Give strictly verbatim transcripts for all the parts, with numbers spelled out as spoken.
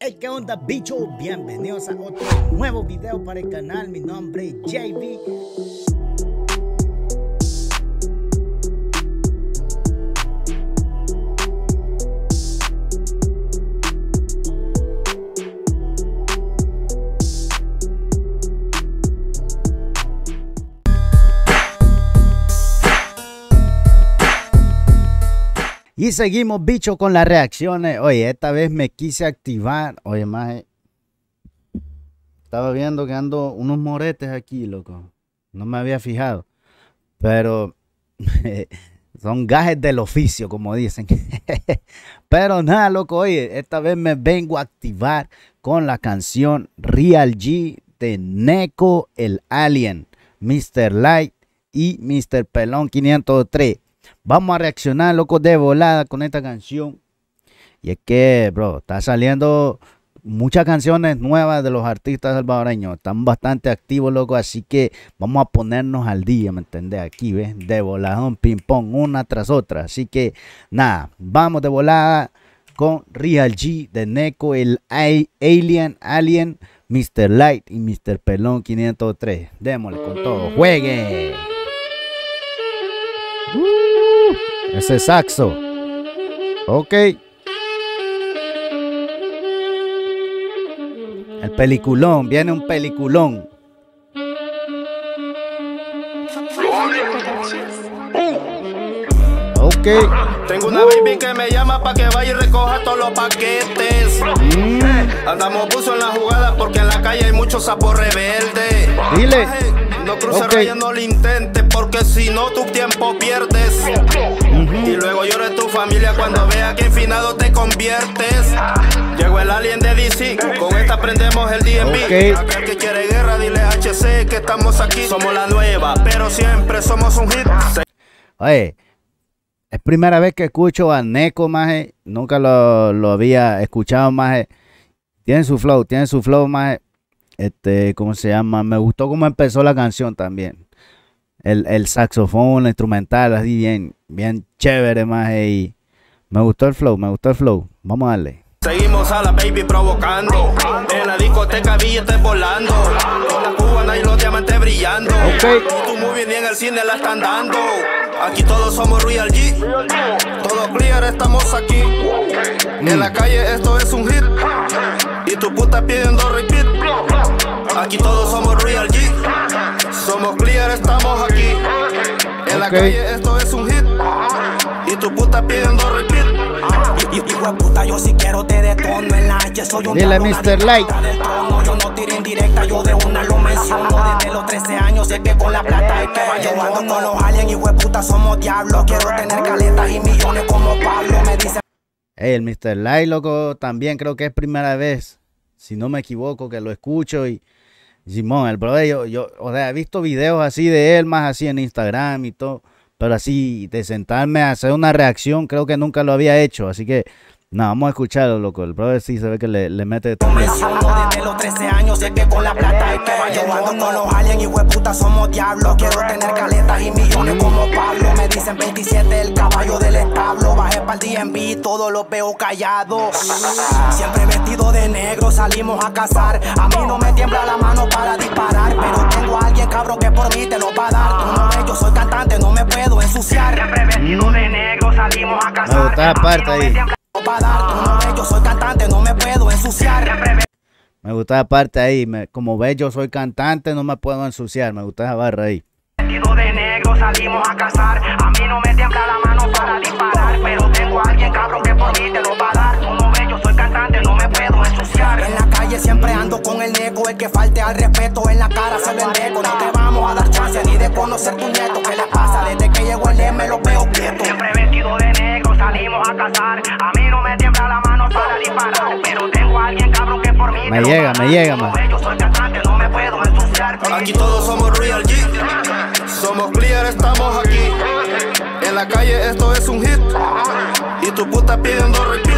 Hey, ¿qué onda, bicho? Bienvenidos a otro nuevo video para el canal. Mi nombre es J V. Y seguimos, bicho, con las reacciones. Oye, esta vez me quise activar. Oye, más estaba viendo que ando unos moretes aquí, loco. No me había fijado. Pero son gajes del oficio, como dicen. Pero nada, loco, oye, esta vez me vengo a activar con la canción Real G de Neko el Alien, mister Light y mister Pelón quinientos tres. Vamos a reaccionar, loco, de volada con esta canción. Y es que, bro, está saliendo muchas canciones nuevas de los artistas salvadoreños. Están bastante activos, loco, así que vamos a ponernos al día, ¿me entendés? Aquí, ¿ves? De voladón, ping pong, una tras otra. Así que, nada, vamos de volada con Real G de Neko el Alien, Alien, mister Light y mister Pelón quinientos tres. Démosle con todo. ¡Jueguen! Uh, ese saxo. Ok. El peliculón. Viene un peliculón. Ok. Tengo una baby que me llama pa' que vaya y recoja todos los paquetes. Mm. Andamos buzo en la jugada porque en la calle hay muchos sapos rebeldes. Dile. No cruces Okay. rayas, no lo intentes, porque si no tu tiempo pierdes. Uh-huh. Y luego llora tu familia cuando vea que infinado te conviertes. Llegó el alien de D C, con esta prendemos el D M V. Okay. Aquel que quiere guerra, dile H C que estamos aquí. Somos la nueva, pero siempre somos un hit. Oye, es primera vez que escucho a Neko, maje. Nunca lo, lo había escuchado, maje. Tiene su flow, tiene su flow, maje. Este, ¿cómo se llama? Me gustó cómo empezó la canción también. El, el saxofón, la instrumental, así bien, bien chévere, maje. Y me gustó el flow, me gustó el flow. Vamos a darle. Seguimos a la baby provocando. En la discoteca billetes volando. Con la cubana y los diamantes brillando. Okay. Tu movie ni en el cine la están dando. Aquí todos somos Real G. Todos clear, estamos aquí. Mm. En la calle esto es un hit. Y tu puta pidiendo repeat. Aquí todos somos Real G. Somos clear, estamos aquí. En la okay. calle esto es un hit. Y tu puta pidiendo repeat. Hijo de puta, yo si quiero te detono en la H. Soy un Dile, mister Light. Yo no tiro indirecta, yo de una lo menciono. Desde los trece años sé que con la plata hay que vaya. Ando con los aliens, hijo de puta, somos diablos. Quiero tener caletas y millones como Pablo. Me dicen. Hey, el mister Light, loco, también creo que es primera vez, si no me equivoco, que lo escucho. Y Simón, el brother, yo, yo, o sea, he visto videos así de él, más así en Instagram y todo. Pero así, de sentarme a hacer una reacción, creo que nunca lo había hecho. Así que, no, vamos a escucharlo, loco. El brother sí se ve que le, le mete también. Desde los trece años sé que con la plata hay que vaya. Yo ando con los aliens y hueputa somos diablos. Quiero tener caletas y millones como Pablo. Me dicen veintisiete el caballo del establo. Bajé para el D M V, todos los veo callados. Siempre vestido de negro salimos a cazar. A mí no me tiembla la mano para disparar. Pero tengo a alguien cabrón que por mí te lo va a dar. Tú no ves, yo soy cantante, no me puedo ensuciar. Siempre vestido de negro salimos a cazar. Me gusta la parte ahí. Yo soy cantante, no me puedo ensuciar. Me gusta la parte ahí. Me, como ves, yo soy cantante, no me puedo ensuciar. Me gusta esa barra ahí. Vestido de negro salimos a cazar. A mí no me tiembla la mano para disparar. Pero tengo a alguien cabrón que por mí te lo va a dar. Tú no ves, yo soy cantante, no me puedo ensuciar. En la calle siempre ando con el Neko. El que falte al respeto en la cara se vendeco. No te vamos a dar chance ni de conocer tu nieto. ¿Qué le pasa? Desde que llegó el M lo veo quieto. Siempre vestido de negro salimos a cazar. A mí no me tiembla la mano para disparar. Pero tengo a alguien cabrón que por mí me llega, me llega, man. Yo soy cantante, no me puedo ensuciar. Aquí todos somos Real G. Somos clear, estamos aquí. En la calle esto es un hit. Y tu puta pidiendo repeat.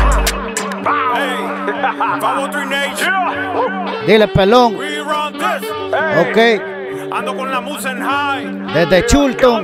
Dile, Pelón. Ok. Ando con la musa en high. Desde Chulton.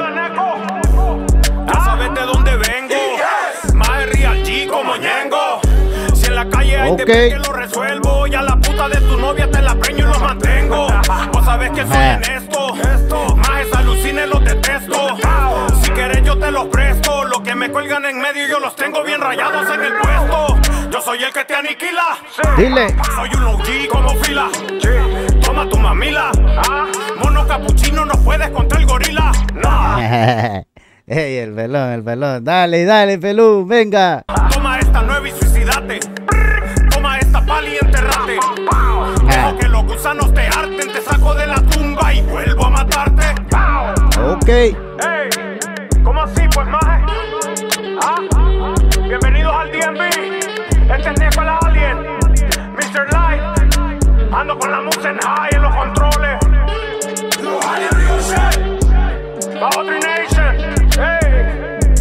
Ya sabes de dónde vengo. Más de Real G como Ñengo. Si en la calle y Ok. te ve que lo resuelvo. Y a la puta de tu novia te la preño y los mantengo. Vos sabés que soy Ajá. en esto. Más es alucines, los detesto. Si querés yo te los presto. Los que me cuelgan en medio yo los tengo bien rayados en el puesto. Yo soy el que te aniquila. Dile. Soy un O G como fila. Toma tu mamila. Mono capuchino no puedes contra el gorila. No. Ey, el pelón, el pelón. Dale, dale, pelón, venga. Toma esta nueva y suicidate. Toma esta pali y enterrate. Dejo que los gusanos te harten. Te saco de la tumba y vuelvo a matarte. Ok. Hey, ¿cómo así pues maje? ¿Ah? Bienvenidos al D M V. Este es Nicola Alien, mister Light. Ando con la musa en high en los controles. Los Alien Real Shit. Bajo Three Nation. Hey.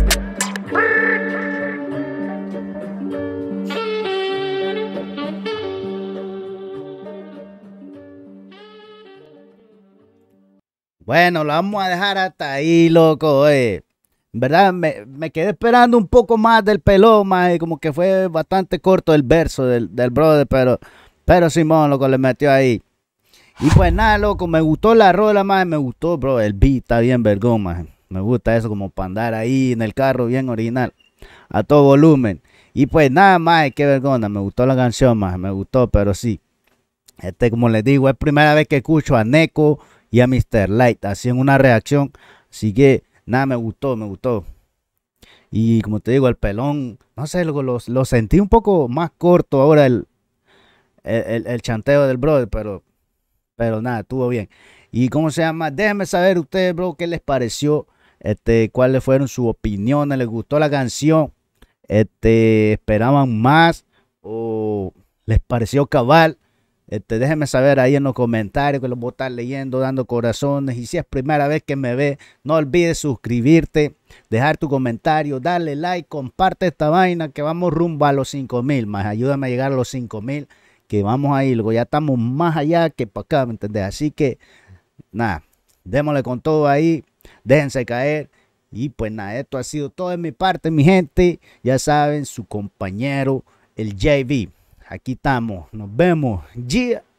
Bueno, lo vamos a dejar hasta ahí, loco, oye. En verdad, me, me quedé esperando un poco más del pelón, más como que fue bastante corto el verso del, del brother, pero, pero Simón, loco, le metió ahí. Y pues nada, loco, me gustó la rola, más me gustó, bro, el beat está bien vergón, más. Me gusta eso como para andar ahí en el carro bien original, a todo volumen. Y pues nada más, qué vergüenza, me gustó la canción, más, me gustó, pero sí. Este, como les digo, es primera vez que escucho a Neko y a mister Light así en una reacción, así que nada, me gustó, me gustó. Y como te digo, el pelón, no sé, lo, lo, lo sentí un poco más corto ahora el, el, el, el chanteo del brother, pero, pero nada, estuvo bien. Y cómo se llama, déjenme saber ustedes, bro, qué les pareció, este, cuáles fueron sus opiniones, les gustó la canción, este, esperaban más o les pareció cabal. Este, déjenme saber ahí en los comentarios, que los voy a estar leyendo, dando corazones. Y si es primera vez que me ve, no olvides suscribirte, dejar tu comentario, darle like, comparte esta vaina, que vamos rumbo a los cinco mil, más ayúdame a llegar a los cinco mil, que vamos ahí, luego ya estamos más allá que para acá, ¿me entendés? Así que, nada, démosle con todo ahí, déjense caer. Y pues nada, esto ha sido todo de mi parte, mi gente. Ya saben, su compañero, el J V. Aquí estamos, nos vemos. Yeah.